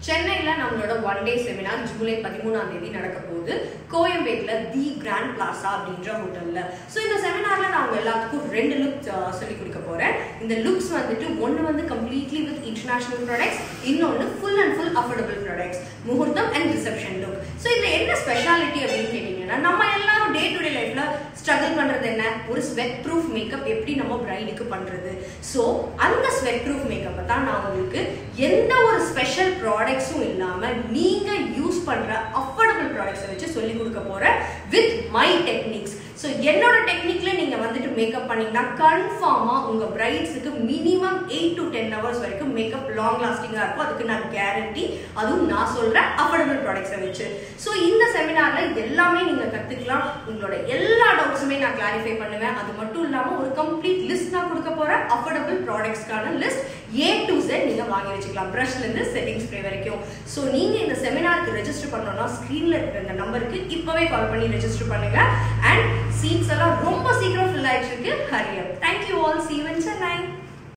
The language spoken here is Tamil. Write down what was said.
Chennai la nammaloda one day seminar July 13ஆம் தேதி நடக்க போகுது கோயம்பேட்ல தி கிராண்ட் பிளாசா அப்படிங்கற ஹோட்டல்ல. சோ இந்த செமினார்ல நான் உங்க எல்லாத்துக்கும் ரெண்டு லுக்ஸ் சொல்லி கொடுக்க போறேன். இந்த லுக்ஸ் வந்துட்டு ஒன்னு வந்து completely with international products, இன்னொன்னு full and full affordable products. முகூர்த்தம் and reception look. சோ இதுல என்ன ஸ்பெஷாலிட்டி அப்படினு கேட்டிங்கனா நம்ம எல்லாரும் டே டு டே லைஃப்ல ஸ்ட்ரகிள் பண்றது என்ன? ஒரு ஸ்வெட் ப்ரூஃப் மேக்கப் எப்படி நம்ம பிரைடுக்கு பண்றது. சோ அந்த ஸ்வெட் ப்ரூஃப் மேக்கப்பை தான் நான் உங்களுக்கு எந்த ஒரு ஸ்பெஷல் ப்ராடக்ட்ஸும் இல்லாம நீங்க யூஸ் பண்ற அஃபோர்டபிள் ப்ராடக்ட்ஸை வச்சு சொல்லி கொடுக்க போறேன் வித் மை டெக்னிக்ஸ். ஸோ என்னோட டெக்னிக்ல நீங்க வந்துட்டு மேக்கப் பண்ணீங்கன்னா கன்ஃபார்மா உங்க பிரைட்ஸுக்கு மினிமம் 8 to 10 hours வரைக்கும் மேக்கப் லாங் லாஸ்டிங்கா இருக்கும். அதுக்கு நான் கேரண்டி, அதுவும் நான் சொல்ற அஃபோர்டபிள் ப்ராடக்ட்ஸை வச்சு. ஸோ இந்த செமினார்ல எல்லாமே நீங்க கத்துக்கலாம். உங்களோட எல்லா டவுட்ஸுமே நான் கிளாரிஃபை பண்ணுவேன். அது மட்டும் இல்லாம ஒரு கம்ப்ளீட் லிஸ்ட் நான் கொடுக்க போறேன். அஃபோர்டபிள் ப்ராடக்ட்ஸ்க்கான லிஸ்ட் A to Z நீங்க வாங்கி வச்சுக்கலாம், பிரஷ்ல இருந்து செட்டிங் ஸ்ப்ரே வரைக்கும். ஸோ நீங்க இந்த செமினாருக்கு ரெஜிஸ்டர் பண்ணணும்னா ஸ்கிரீன்ல இருக்கிற இந்த நம்பருக்கு இப்பவே கால் பண்ணி ரெஜிஸ்டர் பண்ணுங்க. அண்ட் சீட்ஸ் எல்லாம் ரொம்ப சீக்கிரம் ஃபில் ஆயிட்டு இருக்கு. ஹரி அப். Thank you all. See you in Chennai.